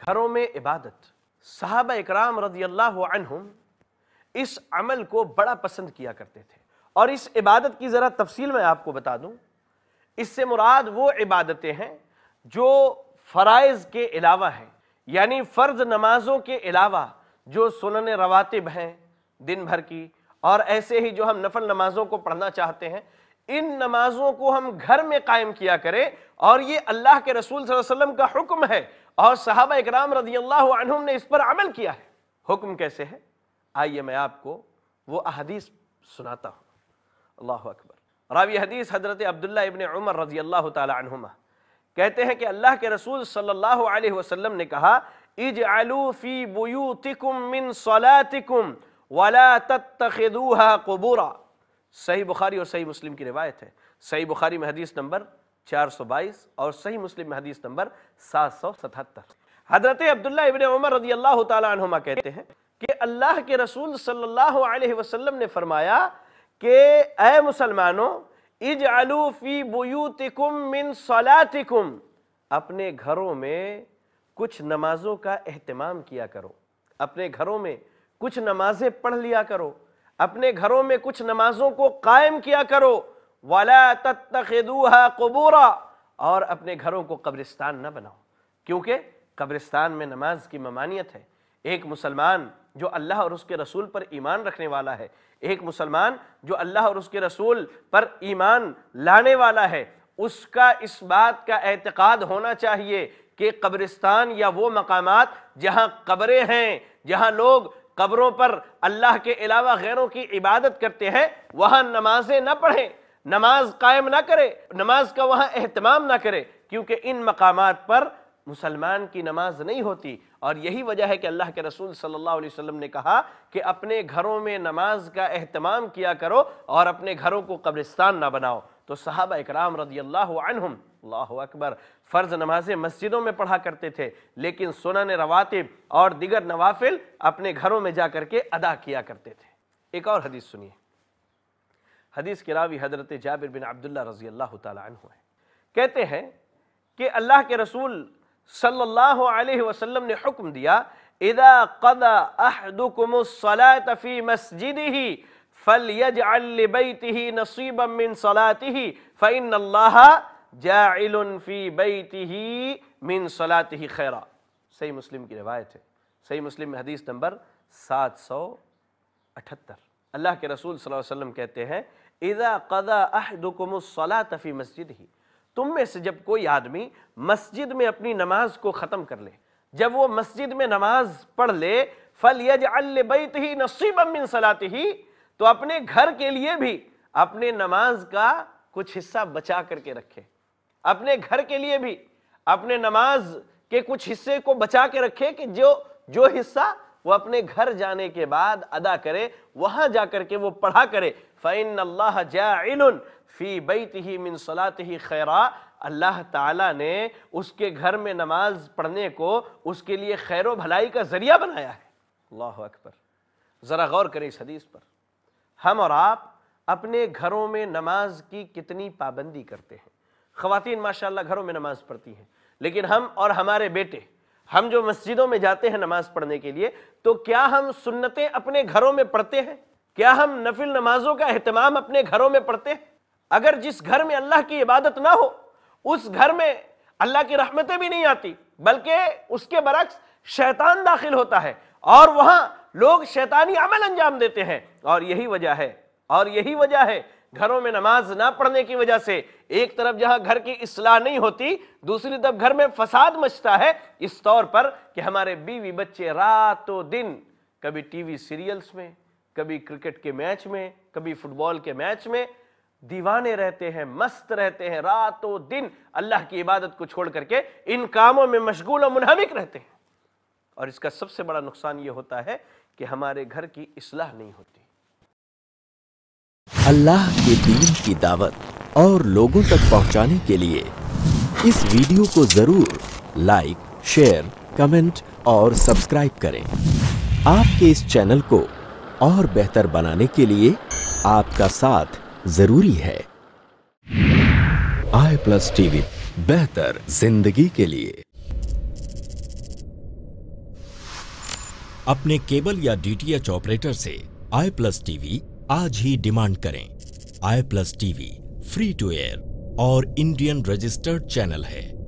گھروں میں عبادت، صحابہ اکرام رضی اللہ عنہم اس عمل کو بڑا پسند کیا کرتے تھے۔ اور اس عبادت کی ذرا تفصیل میں آپ کو بتا دوں، اس سے مراد وہ عبادتیں ہیں جو فرائض کے علاوہ ہیں، یعنی فرض نمازوں کے علاوہ جو سنن رواتب ہیں دن بھر کی، اور ایسے ہی جو ہم نفل نمازوں کو پڑھنا چاہتے ہیں، ان نمازوں کو ہم گھر میں قائم کیا کریں۔ اور یہ اللہ کے رسول صلی اللہ علیہ وسلم کا حکم ہے، اور صحابہ اکرام رضی اللہ عنہم نے اس پر عمل کیا ہے۔ حکم کیسے ہے؟ آئیے میں آپ کو وہ احادیث سناتا ہوں۔ اللہ اکبر۔ راوی حدیث حضرت عبداللہ ابن عمر رضی اللہ تعالی عنہما کہتے ہیں کہ اللہ کے رسول صلی اللہ علیہ وسلم نے کہا، اجعلوا فی بیوتکم من صلاتکم ولا تتخذوها قبورا۔ صحیح بخاری اور صحیح مسلم کی روایت ہے۔ صحیح بخاری میں حدیث نمبر 422 اور صحیح مسلم میں حدیث نمبر 777۔ حضرت عبداللہ ابن عمر رضی اللہ تعالی عنہما کہتے ہیں کہ اللہ کے رسول صلی اللہ علیہ وسلم نے فرمایا کہ اے مسلمانوں، اجعلوا فی بیوتکم من صلاتکم، اپنے گھروں میں کچھ نمازوں کا اہتمام کیا کرو، اپنے گھروں میں کچھ نمازیں پڑھ لیا کرو، اپنے گھروں میں کچھ نمازوں کو قائم کیا کرو، وَلَا تَتَّخِذُوهَا قُبُورًا، اور اپنے گھروں کو قبرستان نہ بناؤ، کیونکہ قبرستان میں نماز کی ممانعت ہے۔ ایک مسلمان جو اللہ اور اس کے رسول پر ایمان رکھنے والا ہے، ایک مسلمان جو اللہ اور اس کے رسول پر ایمان لانے والا ہے، اس کا اس بات کا اعتقاد ہونا چاہیے کہ قبرستان یا وہ مقامات جہاں قبریں ہیں، جہاں لوگ قبروں پر اللہ کے علاوہ غیروں کی عبادت کرتے ہیں، وہاں نمازیں نہ پڑھیں، نماز قائم نہ کرے، نماز کا وہاں اہتمام نہ کرے، کیونکہ ان مقامات پر مسلمان کی نماز نہیں ہوتی۔ اور یہی وجہ ہے کہ اللہ کے رسول صلی اللہ علیہ وسلم نے کہا کہ اپنے گھروں میں نماز کا اہتمام کیا کرو اور اپنے گھروں کو قبرستان نہ بناؤ۔ تو صحابہ اکرام رضی اللہ عنہم، اللہ اکبر، فرض نمازیں مسجدوں میں پڑھا کرتے تھے، لیکن سنن رواتب اور دیگر نوافل اپنے گھروں میں جا کر کے ادا کیا کرتے تھے۔ ایک اور حدیث سنیے۔ حدیث کے راوی حضرت جابر بن عبداللہ رضی اللہ تعالی عنہ ہے۔ کہتے ہیں کہ اللہ کے رسول صلی اللہ علیہ وسلم نے حکم دیا، اذا قضى احدكم الصلاة في مسجده فليجعل لبيته نصيبا من صلاته فإن الله جاعل في بيته من صلاته خيرا۔ صحیح مسلم کی روایت ہے، صحیح مسلم میں حدیث نمبر 778۔ اللہ کے رسول صلی اللہ علیہ وسلم کہتے ہیں، اذا قضى احدكم الصلاة في مسجده، تم میں سے جب کوئی آدمی مسجد میں اپنی نماز کو ختم کر لے، جب وہ مسجد میں نماز پڑھ لے، فَلْيَجْعَلْ لِبَيْتِهِ نَصِيبًا مِّن صَلَاتِهِ، تو اپنے گھر کے لیے بھی اپنے نماز کا کچھ حصہ بچا کر کے رکھے، اپنے گھر کے لیے بھی اپنے نماز کے کچھ حصے کو بچا کے رکھے کہ جو حصہ وہ اپنے گھر جانے کے بعد ادا کرے، وہاں جا کر کے وہ پڑھا کرے۔ فَإِنَّ اللَّهَ جَاعِلٌ فِي بَيْتِهِ مِن صَلَاتِهِ خَيْرًا، اللہ تعالیٰ نے اس کے گھر میں نماز پڑھنے کو اس کے لیے خیر و بھلائی کا ذریعہ بنایا ہے۔ اللہ اکبر۔ ذرا غور کریں اس حدیث پر۔ ہم اور آپ اپنے گھروں میں نماز کی کتنی پابندی کرتے ہیں۔ خواتین ماشاءاللہ گھروں میں نماز پڑھتی ہیں، لیکن ہم اور ہمارے بیٹے، ہم جو مسجدوں میں جاتے ہیں نماز پڑھنے کے لیے، تو کیا ہم سنتیں اپنے گھروں میں پڑھتے ہیں؟ کیا ہم نفل نمازوں کا اہتمام اپنے گھروں میں پڑھتے ہیں؟ اگر جس گھر میں اللہ کی عبادت نہ ہو، اس گھر میں اللہ کی رحمتیں بھی نہیں آتی، بلکہ اس کے برعکس شیطان داخل ہوتا ہے، اور وہاں لوگ شیطانی عمل انجام دیتے ہیں۔ اور یہی وجہ ہے گھروں میں نماز نہ پڑھنے کی وجہ سے ایک طرف جہاں گھر کی اصلاح نہیں ہوتی، دوسری طرف گھر میں فساد مچتا ہے، اس طور پر کہ ہمارے بیوی بچے رات و دن کبھی ٹی وی سیریلز میں، کبھی کرکٹ کے میچ میں، کبھی فٹ بال کے میچ میں دیوانے رہتے ہیں، مست رہتے ہیں، رات و دن اللہ کی عبادت کو چھوڑ کر کے ان کاموں میں مشغول و منہمک رہتے ہیں۔ اور اس کا سب سے بڑا نقصان یہ ہوتا ہے کہ ہمارے گھر کی اصلاح نہیں ہوتی۔ اللہ کے دین کی دعوت اور لوگوں تک پہنچانے کے لیے اس ویڈیو کو ضرور لائک، شیئر، کمنٹ اور سبسکرائب کریں۔ آپ کے اس چینل کو اور بہتر بنانے کے لیے آپ کا ساتھ ضروری ہے۔ آئی پلس ٹی وی، بہتر زندگی کے لیے۔ अपने केबल या डीटीएच ऑपरेटर से आई+ टीवी आज ही डिमांड करें। I+ TV free to air और इंडियन रजिस्टर्ड चैनल है।